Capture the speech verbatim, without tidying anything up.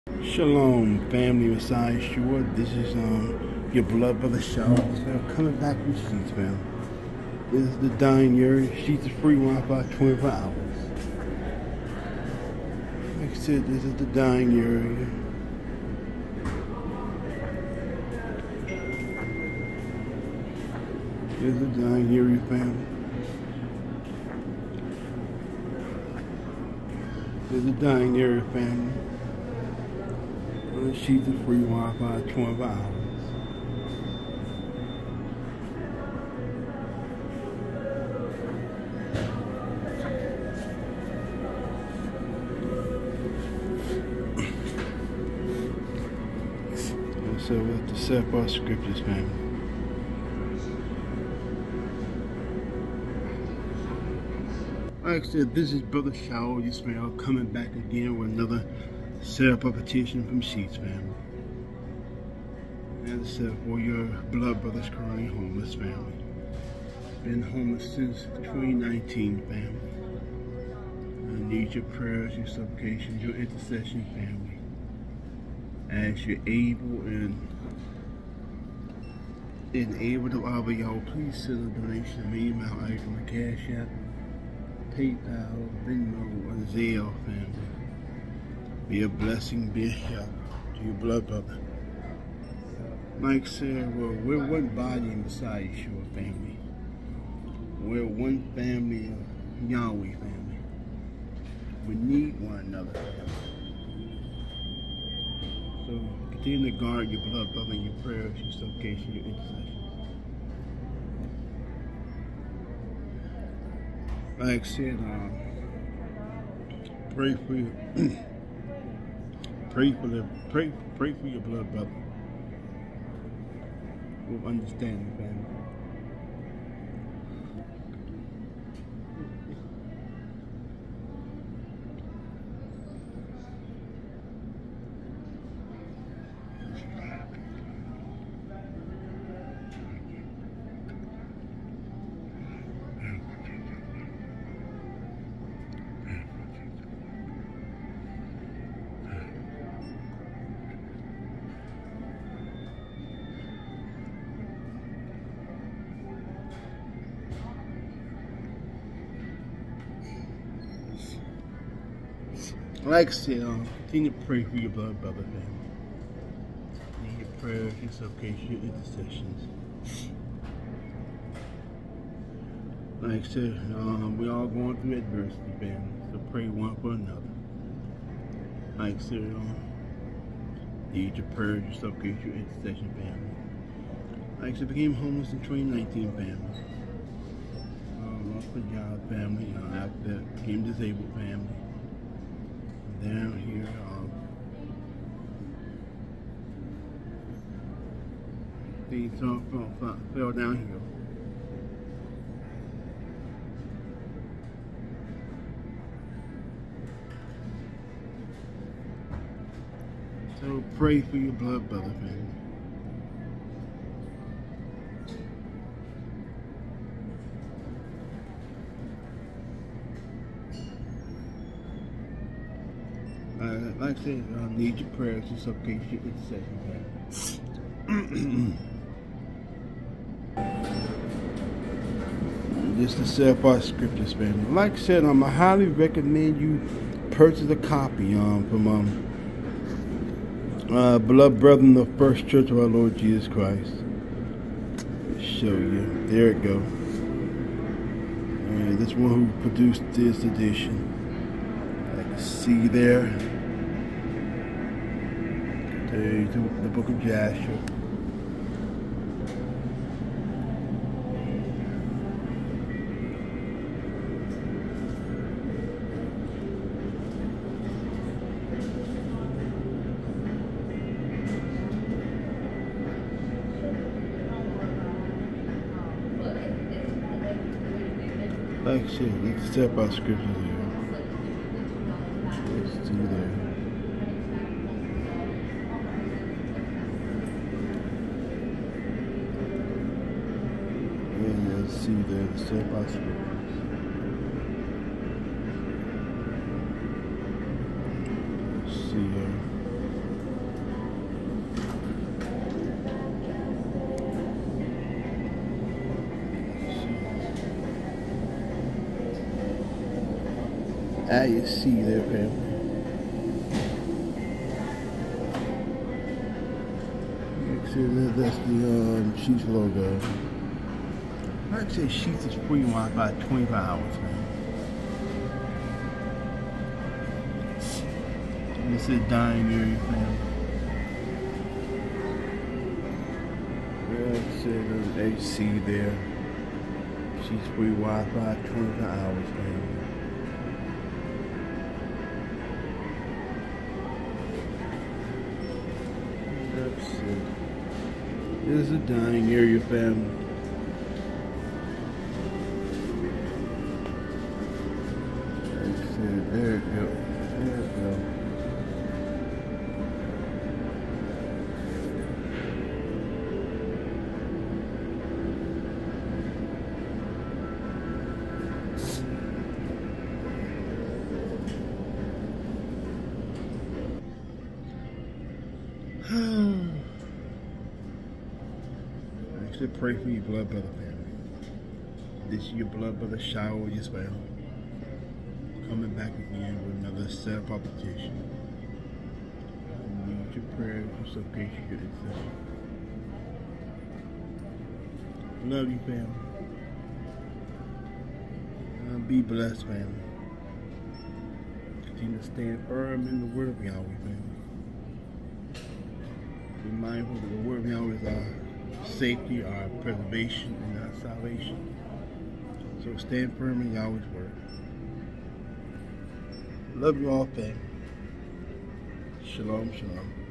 Shalom, family, Messiah Yeshua. This is um your blood brother Shaw. Coming back from Sheets, fam. This is the dying year. Sheets is free Wi-Fi twenty-four hours. Like I said, this is the dying year. This is the dying area, fam. This is the dying area, family. Sheets is free Wi-Fi twenty-four hours. So we have to set up our scriptures, family. Like I said, this is Brother Shaul Yisrael coming back again with another setup of petition from Sheets, family. As I said, for your blood brothers currently homeless, family. Been homeless since twenty nineteen, family. I need your prayers, your supplications, your intercession, family. As you're able and and able to offer y'all, please send a donation to me, my icon, Cash App, PayPal, Venmo, or Zelle, family. Be a blessing, be a help to your blood brother. Like I said, well, we're one body in Messiah Yeshua, family. We're one family of Yahweh, family. We need one another, family. So continue to guard your blood brother in your prayers, your supplication, your intercession. Like I said, um, pray for you. Pray for the pray pray for your blood brother with understanding, family. Like I said, um, continue to pray for your blood brother, family. Need your prayers, your supplications, your intercessions. Like I said, um, we all going through adversity, family. So pray one for another. Like I said, um, need your prayers, your supplications, your intercession, family. Like I said, became homeless in twenty nineteen, family. Uh, lost my job, family. Uh, after that, became disabled, family. Down here, um, things fell, fell, fell down here. So pray for your blood brother, family. Uh, like I said, I need your prayers, your supplication, your intercession, family. Just to set up our scriptures, family. Like I said, um, I highly recommend you purchase a copy um, from um, uh, Beloved Brethren of First Church of our Lord Jesus Christ. Let's show you. There it go. And this one who produced this edition. I can see there. There's the, the book of Joshua. Like I said, let's step our scriptures here. Let's do that. And let's see that, step our scriptures. Let's see here. I you see there, family. See, that's the um, Chiefs logo. Like I say, Chiefs is free Wi-Fi twenty-four hours, man. This is dining area, family. Like I said, there's A C there. Chiefs free Wi-Fi twenty-four hours, family. That's it. This is a dining area, family. That's it. There it go. There it go. Actually, pray for your blood brother family. This is your blood brother shower as well. Coming back again with another set of publication. I need your prayers for supplication to intercession. Love you, family. Uh, be blessed, family. Continue to stand firm in the word of Yahweh, family. Be mindful that the word of Yahweh is our safety, our preservation, and our salvation. So stand firm in Yahweh's word. Love you all, family. Shalom, shalom.